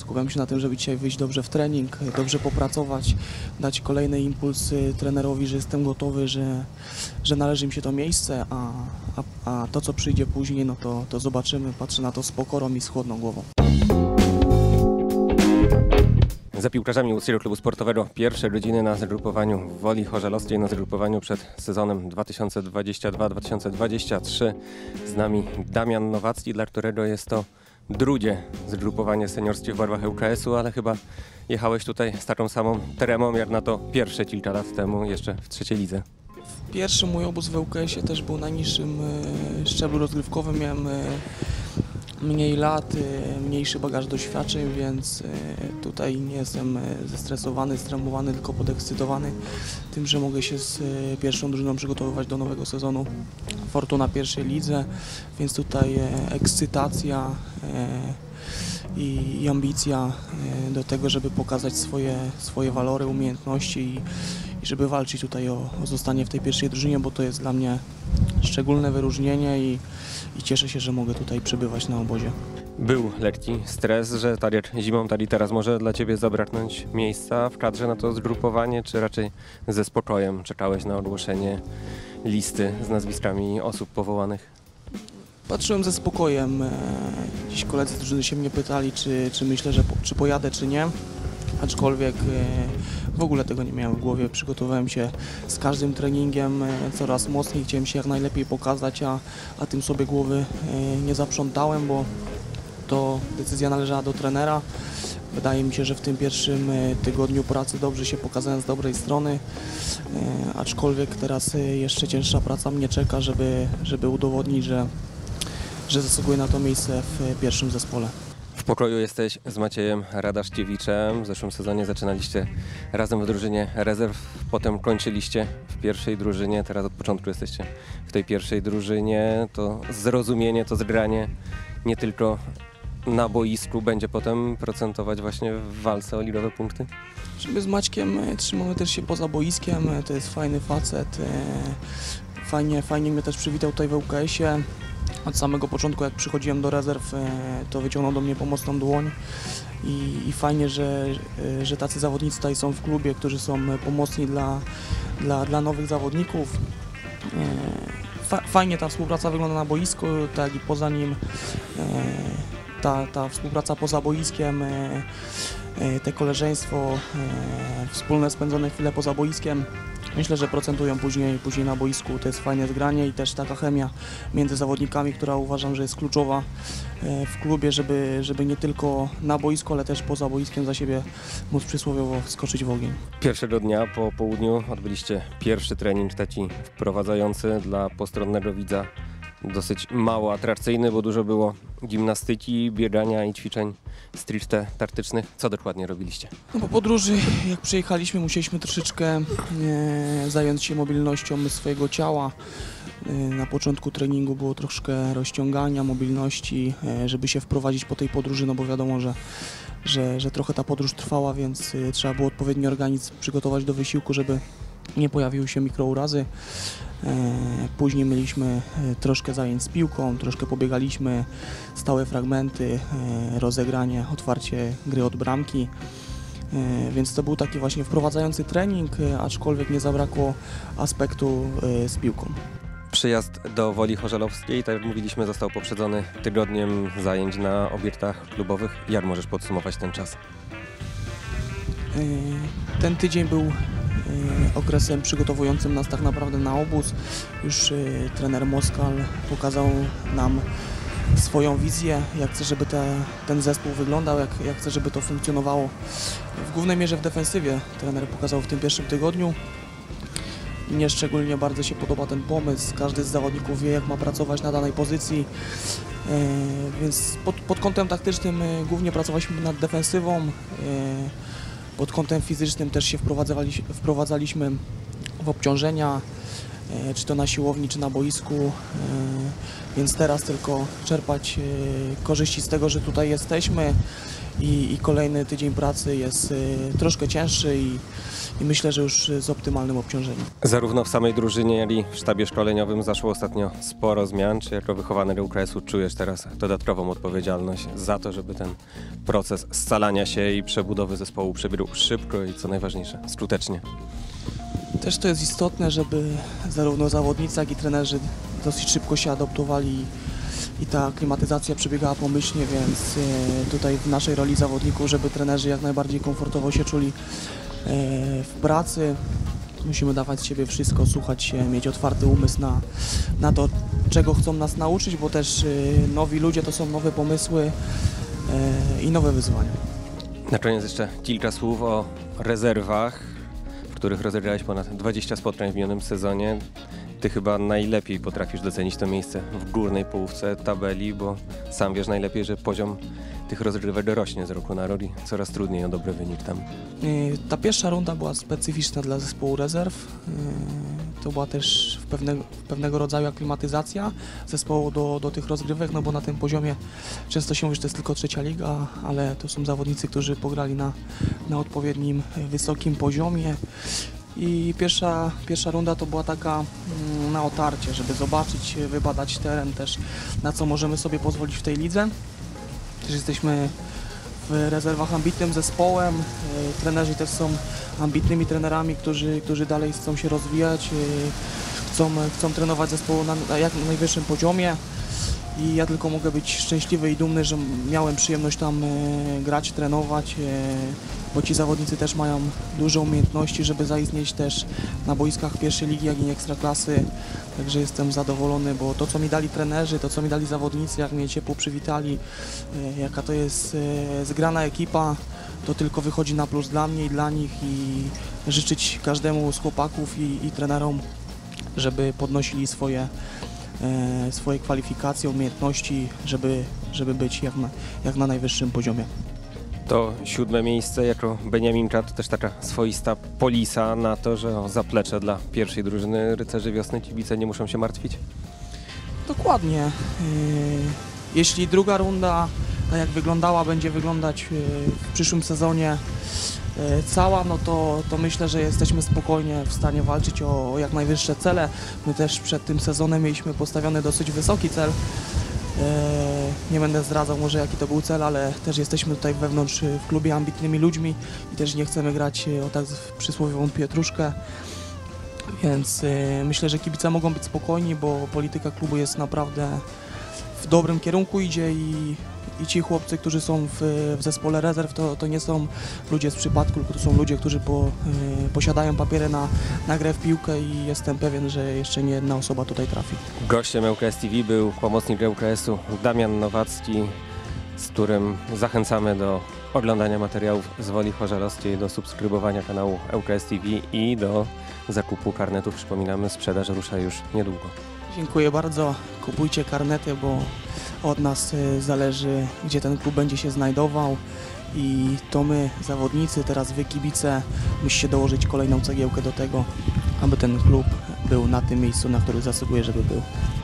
skupiam się na tym, żeby dzisiaj wyjść dobrze w trening, dobrze popracować, dać kolejny impuls trenerowi, że jestem gotowy, że należy mi się to miejsce, a to, co przyjdzie później, no to zobaczymy. Patrzę na to z pokorą i z chłodną głową. Za piłkarzami Łódzkiego Klubu Sportowego pierwsze godziny na zgrupowaniu w Woli Chorzalowskiej, na zgrupowaniu przed sezonem 2022-2023. Z nami Damian Nowacki, dla którego jest to drugie zgrupowanie seniorskie w barwach ŁKS-u, ale chyba jechałeś tutaj z taką samą tremą jak na to pierwsze kilka lat temu, jeszcze w trzeciej lidze. Pierwszy mój obóz w ŁKS-ie też był na niższym szczeblu rozgrywkowym. Miałem mniej lat, mniejszy bagaż doświadczeń, więc tutaj nie jestem zestresowany, stremowany, tylko podekscytowany tym, że mogę się z pierwszą drużyną przygotowywać do nowego sezonu Fortuna pierwszej lidze, więc tutaj ekscytacja i ambicja do tego, żeby pokazać swoje walory, umiejętności i żeby walczyć tutaj o zostanie w tej pierwszej drużynie, bo to jest dla mnie szczególne wyróżnienie i cieszę się, że mogę tutaj przebywać na obozie. Był lekki stres, że tak jak zimą, tak i teraz może dla Ciebie zabraknąć miejsca w kadrze na to zgrupowanie, czy raczej ze spokojem czekałeś na ogłoszenie listy z nazwiskami osób powołanych? Patrzyłem ze spokojem. Dziś koledzy z drużyny się mnie pytali, czy myślę, że czy pojadę, czy nie. Aczkolwiek w ogóle tego nie miałem w głowie. Przygotowałem się z każdym treningiem coraz mocniej. Chciałem się jak najlepiej pokazać, a tym sobie głowy nie zaprzątałem, bo to decyzja należała do trenera. Wydaje mi się, że w tym pierwszym tygodniu pracy dobrze się pokazałem z dobrej strony, aczkolwiek teraz jeszcze cięższa praca mnie czeka, żeby udowodnić, że zasługuję na to miejsce w pierwszym zespole. W pokoju jesteś z Maciejem Radaszkiewiczem. W zeszłym sezonie zaczynaliście razem w drużynie rezerw, potem kończyliście w pierwszej drużynie, teraz od początku jesteście w tej pierwszej drużynie. To zrozumienie, to zgranie nie tylko na boisku będzie potem procentować właśnie w walce o ligowe punkty? My z Maćkiem trzymamy też się poza boiskiem, to jest fajny facet, fajnie mnie też przywitał tutaj w ŁKS-ie. Od samego początku, jak przychodziłem do rezerw, to wyciągnął do mnie pomocną dłoń i fajnie, że tacy zawodnicy tutaj są w klubie, którzy są pomocni dla nowych zawodników. Fajnie ta współpraca wygląda na boisku, tak i poza nim. Ta współpraca poza boiskiem, te koleżeństwo, wspólne spędzone chwile poza boiskiem, myślę, że procentują później na boisku. To jest fajne zgranie i też taka chemia między zawodnikami, która uważam, że jest kluczowa w klubie, żeby nie tylko na boisku, ale też poza boiskiem za siebie móc przysłowiowo wskoczyć w ogień. Pierwszego dnia po południu odbyliście pierwszy trening taki wprowadzający dla postronnego widza. Dosyć mało atrakcyjny, bo dużo było gimnastyki, biegania i ćwiczeń stricte taktycznych. Co dokładnie robiliście? No po podróży, jak przyjechaliśmy, musieliśmy troszeczkę zająć się mobilnością swojego ciała. Na początku treningu było troszkę rozciągania, mobilności, żeby się wprowadzić po tej podróży, no bo wiadomo, że trochę ta podróż trwała, więc trzeba było odpowiedni organizm przygotować do wysiłku, żeby nie pojawiły się mikrourazy. Później mieliśmy troszkę zajęć z piłką, troszkę pobiegaliśmy, stałe fragmenty, rozegranie, otwarcie gry od bramki. Więc to był taki właśnie wprowadzający trening, aczkolwiek nie zabrakło aspektu z piłką. Przyjazd do Woli Chorzalowskiej, tak jak mówiliśmy, został poprzedzony tygodniem zajęć na obiektach klubowych. Jak możesz podsumować ten czas? Ten tydzień był okresem przygotowującym nas tak naprawdę na obóz. Już trener Moskal pokazał nam swoją wizję, jak chce, żeby ten zespół wyglądał, jak chce, żeby to funkcjonowało. W głównej mierze w defensywie trener pokazał w tym pierwszym tygodniu. Mnie szczególnie bardzo się podoba ten pomysł. Każdy z zawodników wie, jak ma pracować na danej pozycji. Więc pod kątem taktycznym głównie pracowaliśmy nad defensywą. Pod kątem fizycznym też się wprowadzaliśmy w obciążenia, czy to na siłowni, czy na boisku, więc teraz tylko czerpać korzyści z tego, że tutaj jesteśmy i kolejny tydzień pracy jest troszkę cięższy i myślę, że już z optymalnym obciążeniem. Zarówno w samej drużynie, jak i w sztabie szkoleniowym zaszło ostatnio sporo zmian. Czy jako wychowany UKS-u czujesz teraz dodatkową odpowiedzialność za to, żeby ten proces scalania się i przebudowy zespołu przebiegł szybko i co najważniejsze, skutecznie? Też to jest istotne, żeby zarówno zawodnicy, jak i trenerzy dosyć szybko się adaptowali i ta klimatyzacja przebiegała pomyślnie, więc tutaj w naszej roli zawodników, żeby trenerzy jak najbardziej komfortowo się czuli w pracy. Musimy dawać z siebie wszystko, słuchać się, mieć otwarty umysł na to, czego chcą nas nauczyć, bo też nowi ludzie to są nowe pomysły i nowe wyzwania. Na koniec jeszcze kilka słów o rezerwach, w których rozegrałeś ponad 20 spotkań w minionym sezonie. Ty chyba najlepiej potrafisz docenić to miejsce w górnej połówce tabeli, bo sam wiesz najlepiej, że poziom tych rozgrywek rośnie z roku na rok i coraz trudniej o dobry wynik tam. Ta pierwsza runda była specyficzna dla zespołu rezerw. To była też pewnego rodzaju aklimatyzacja zespołu do tych rozgrywek, no bo na tym poziomie często się mówi, że to jest tylko trzecia liga, ale to są zawodnicy, którzy pograli na odpowiednim, wysokim poziomie. I pierwsza runda to była taka na otarcie, żeby zobaczyć, wybadać teren też, na co możemy sobie pozwolić w tej lidze. Też jesteśmy w rezerwach ambitnym zespołem, trenerzy też są ambitnymi trenerami, którzy dalej chcą się rozwijać, chcą trenować zespołu na jak najwyższym poziomie i ja tylko mogę być szczęśliwy i dumny, że miałem przyjemność tam grać, trenować, bo ci zawodnicy też mają duże umiejętności, żeby zaistnieć też na boiskach pierwszej ligi, jak i ekstraklasy. Także jestem zadowolony, bo to, co mi dali trenerzy, to, co mi dali zawodnicy, jak mnie ciepło przywitali, jaka to jest zgrana ekipa, to tylko wychodzi na plus dla mnie i dla nich i życzyć każdemu z chłopaków i trenerom, żeby podnosili swoje kwalifikacje, umiejętności, żeby być jak na najwyższym poziomie. To 7. miejsce jako Beniaminka to też taka swoista polisa na to, że o zaplecze dla pierwszej drużyny Rycerzy Wiosny kibice nie muszą się martwić? Dokładnie. Jeśli druga runda, tak jak wyglądała, będzie wyglądać w przyszłym sezonie cała, no to myślę, że jesteśmy spokojnie w stanie walczyć o jak najwyższe cele. My też przed tym sezonem mieliśmy postawiony dosyć wysoki cel. Nie będę zdradzał może jaki to był cel, ale też jesteśmy tutaj wewnątrz w klubie ambitnymi ludźmi i też nie chcemy grać o tak przysłowiową pietruszkę. Więc myślę, że kibice mogą być spokojni, bo polityka klubu jest naprawdę w dobrym kierunku idzie i ci chłopcy, którzy są w zespole rezerw, to nie są ludzie z przypadku, tylko to są ludzie, którzy posiadają papiery na grę w piłkę i jestem pewien, że jeszcze nie jedna osoba tutaj trafi. Gościem ŁKS TV był pomocnik ŁKS-u Damian Nowacki, z którym zachęcamy do oglądania materiałów z Woli Chorzalowskiej, do subskrybowania kanału ŁKS TV i do zakupu karnetów. Przypominamy, sprzedaż rusza już niedługo. Dziękuję bardzo. Kupujcie karnety, bo od nas zależy, gdzie ten klub będzie się znajdował i to my, zawodnicy, teraz wy, kibice, musicie dołożyć kolejną cegiełkę do tego, aby ten klub był na tym miejscu, na którym zasługuje, żeby był.